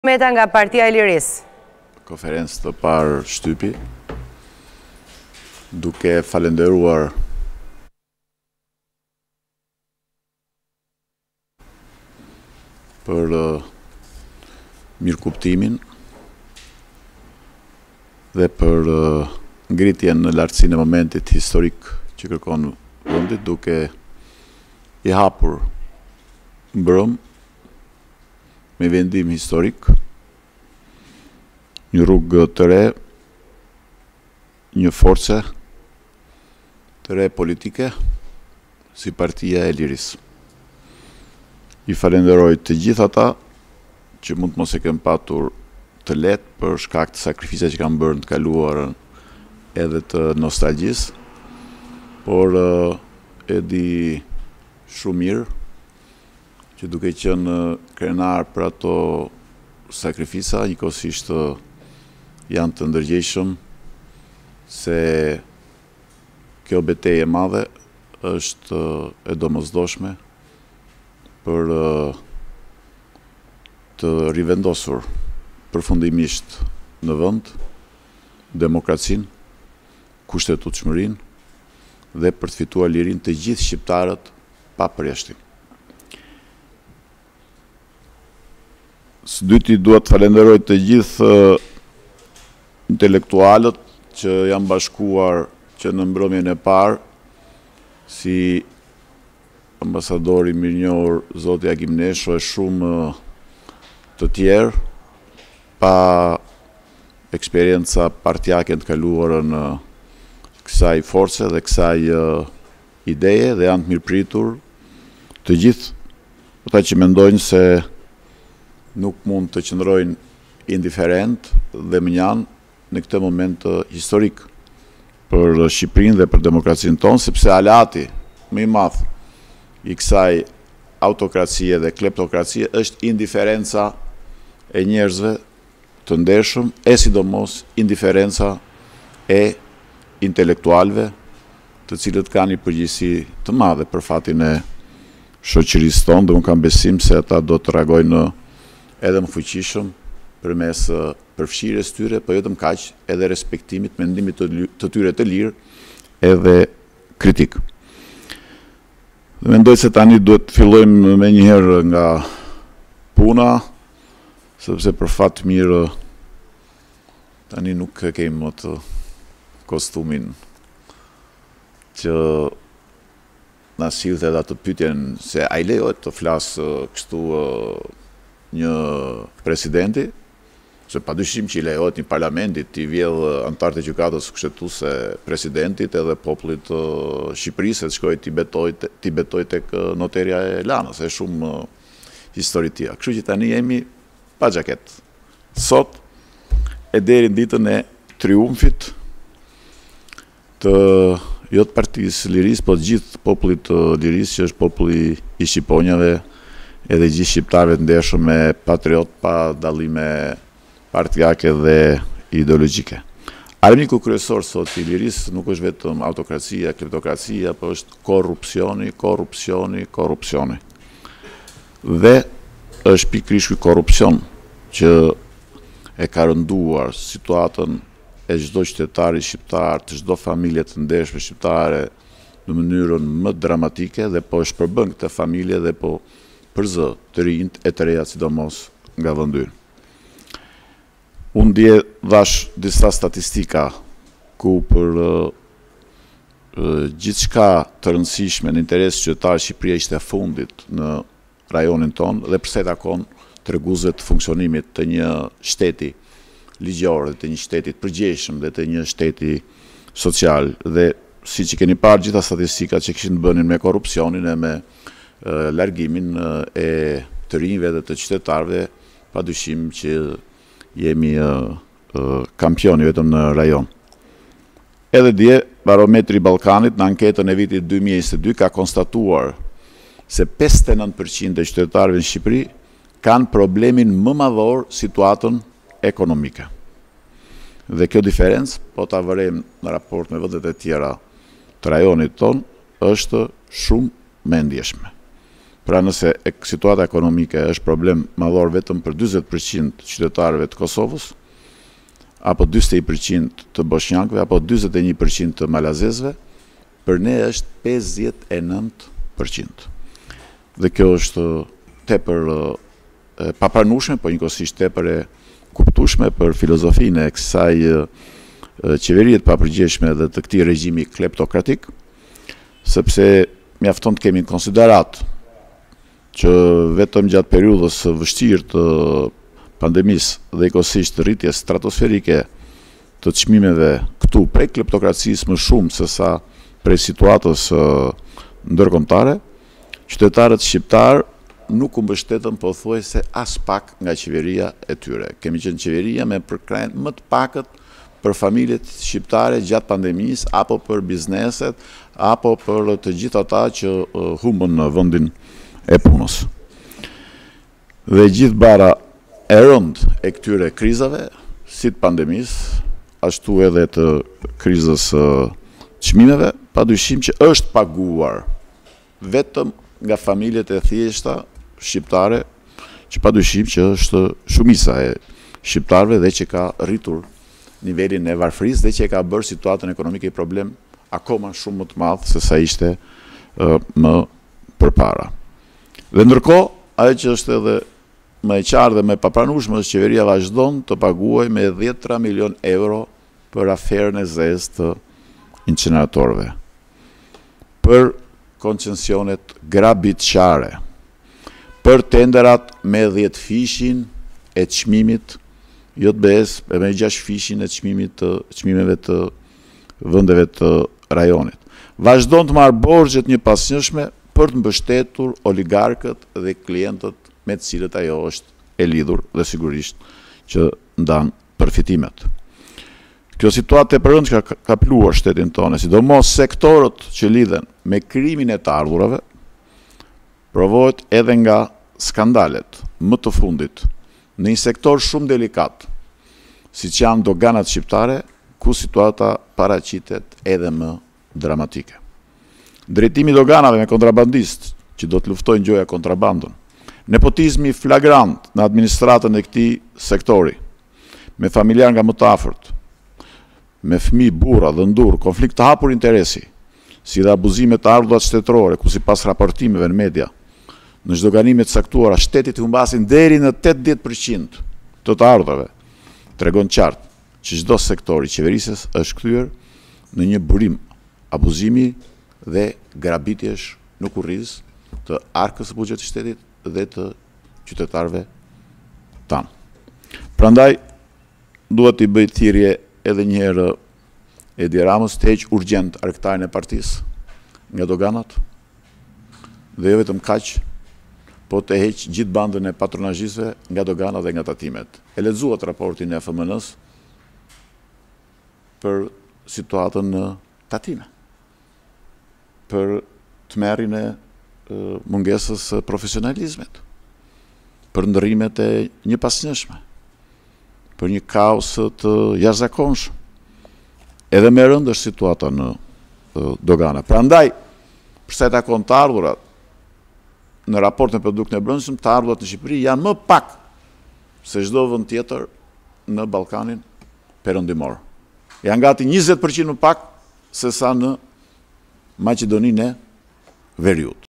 Meta nga Partia e Lirisë. Konferencë të parë shtypi, duke falenderuar për mirëkuptimin dhe për ngritjen në lartësinë e momentit historik që kërkon vendit, duke i hapur mbrëm me vendim historik, një rrugë të re, një force të re politike si Partia e Lirisë. I falenderoj të gjithë ata që mund mos e kemë patur të lehtë për shkak të sakrificave që kanë bërë në të kaluarën edhe të nostalgjisë, por e di shumë mirë që duke qenë krenar për ato sakrifica, njëkohësisht janë të ndërgjegjshëm se kjo betejë e madhe është e domosdoshme për të rivendosur përfundimisht në vend demokracinë, kushtetutshmërinë dhe për të fituar lirinë të gjithë shqiptarët pa përjashtim. Së dyti duhet të falenderoj të gjithë intelektualët që janë bashkuar që në mbrëmjen e parë, si ambasadori mirënjohur zoti Agim Nesho e shumë të tjerë, pa eksperjenca partijake të kaluarën kësaj force dhe kësaj ideje, dhe janë të mirëpritur të gjithë ata që mendojnë se nuk mund të qëndrojnë indiferent dhe mënjan në këtë moment historik për Shqipërinë dhe për demokracinë tonë, sepse alati më i madh i kësaj autokracie dhe kleptokracie është indiferenca e njerëzve të ndershëm, e sidomos indiferenca e intelektualëve, të cilët kanë një përgjegjësi të madhe për fatin e shoqërisë tonë, dhe unë kam besim se ata do të reagojnë edhe më fuqishëm përmes përfshirjes tyre, po jo vetëm kaq, edhe respektimit, mendimit të tyre të lirë, edhe kritik. Dhe mendoj se tani duhet të fillojmë me njëherë nga puna, sepse për fat mirë tani nuk kemi më të kostumin që na sillte edhe atë pyetjen se a i lejohet të flasë kështu një presidenti, se padyshim që i lejohet një parlamentit t'i vjedh antarët e gjykatës kushtetuese presidentit edhe popullit të Shqipërisë të shkojë t'i betoj tek noterja e Lanës, e shumë histori tjera. Kështu që tani jemi pa xhaket. Sot e deri në ditën e triumfit të jo të Partisë Lirisë, po të gjithë popullit të Lirisë, që është populli i shqiponjave edhe gjithë shqiptarëve të ndershëm me patriot pa dallime partijake dhe ideologjike. Armiku kryesor sot i Lirisë nuk është vetëm autokracia, kleptokracia, por është korrupsioni. Dhe është pikërisht ky korrupsion që e ka rënduar situatën e çdo qytetari shqiptar, të çdo familje të ndershme shqiptare në mënyrën më dramatike, dhe po e shpërbën këtë familje dhe po përzë të rinjt e të reja sidomos nga vëndyrë. Unë dje dhash disa statistika ku për gjithçka të rëndësishme në interes qytetar Shqipëria ishte e fundit në rajonin tonë, dhe përse takon treguese të funksionimit të një shteti ligjor, dhe të një shteti të përgjegjshëm, dhe të një shteti social. Dhe siç i keni parë gjitha statistikat që kishin të bënin me korrupsionin e me largimin e të rinjve dhe të qytetarëve, padyshim që jemi kampioni vetëm në rajon. Edhe dje, Barometri i Ballkanit në anketën e vitit 2022 ka konstatuar se 59% e qytetarëve në Shqipëri kanë problemin më madhor situatën ekonomike. Dhe kjo diferencë, po ta vërejmë në raport me vendet e tjera të rajonit tonë, është shumë më ndjeshme. Pra nëse situata ekonomike është problem madhor vetëm për 40% qytetarëve të Kosovës, apo 41% të bosnjakëve, apo 41% të malazezëve, për ne është 59%. Dhe kjo është tepër papranueshme, po njëkohësisht tepër e kuptueshme për filozofinë e kësaj qeverie të papërgjegjshme dhe të këtij regjimi kleptokratik, sepse mjafton të kemi konsiderat që vetëm gjatë periudhës së vështirë të pandemisë dhe njëkohësisht rritjes stratosferike të çmimeve këtu prej kleptokracisë më shumë se sa prej situatës ndërkombëtare, qytetarët shqiptar nuk u mbështetën pothuajse as pak nga qeveria e tyre. Kemi qenë qeveria me përkrahjen më të pakët për familjet shqiptare gjatë pandemisë, apo për bizneset, apo për të gjithë ata që humbën në vendin e punës. Dhe gjithë bara e rënd e këtyre krizave, si të pandemisë, ashtu edhe të krizës çmimeve, padyshim që është paguar vetëm nga familjet e thjeshta shqiptare, që padyshim që është shumica e shqiptarëve dhe që ka rritur nivelin e varfërisë dhe që ka bërë situatën ekonomike i problem akoma shumë më të madh se sa ishte më përpara. Dhe ndërkohë, ajo që është edhe më e qartë dhe më e papranueshme është qeveria vazhdon të paguajë me 10 milion euro për aferën e zezë të incineratorëve, për koncesionet grabitçare, për tenderat me 10 fishin e çmimit JBS e me 6 fishin e çmimeve të vendeve të rajonit. Vazhdon të marrë borxhet njëpasnjëshme për të mbështetur oligarkët dhe klientët me të cilët ajo është e lidhur dhe sigurisht që ndan përfitimet. Kjo situatë e rëndë që ka pluar shtetin tonë, sidomos sektorët që lidhen me krimin e të ardhurave, provohet edhe nga skandalet më të fundit në një sektor shumë delikat, siç janë doganat shqiptare, ku situata paraqitet edhe më dramatike. Drejtimi doganave me kontrabandistë që do të luftojnë gjoja kontrabandën, nepotizmi flagrant në administratën e këtij sektori, me familjar nga më të afërt, me fëmijë, burra dhe ndur, konflikt të hapur interesi, si dhe abuzime të ardhurat shtetërore, ku sipas raportimeve në media, në zhdoganime të saktuara, shtetit i humbasin deri në 80% të ardhurave, tregon qartë që çdo sektor i qeverisjes është kthyer në një burim abuzimi dhe grabitjesh në kurriz të arkës së buxhetit të shtetit dhe të qytetarëve tanë. Prandaj duhet i bëj thirrje edhe një herë Edi Ramës të heqë urgjent arktarin e partisë nga doganat dhe jo vetëm kaq, po të heqë gjithë bandën e patronazhistëve nga doganat dhe nga tatimet. E lexuat raportin e FMN-s për situatën në tatime, për tmerrin e mungesës profesionalizmit, për ndërrimet e njëpasnjëshme, për një kaos të jashtëzakonshëm. Edhe më e rëndë është situata në dogana. Prandaj, për sa i takon të ardhurat, në raport me produktin e brendshëm, të ardhurat në Shqipëri janë më pak se çdo vend tjetër në Ballkanin perëndimor. Janë gati 20% më pak se sa në Maqedoninë e Veriut.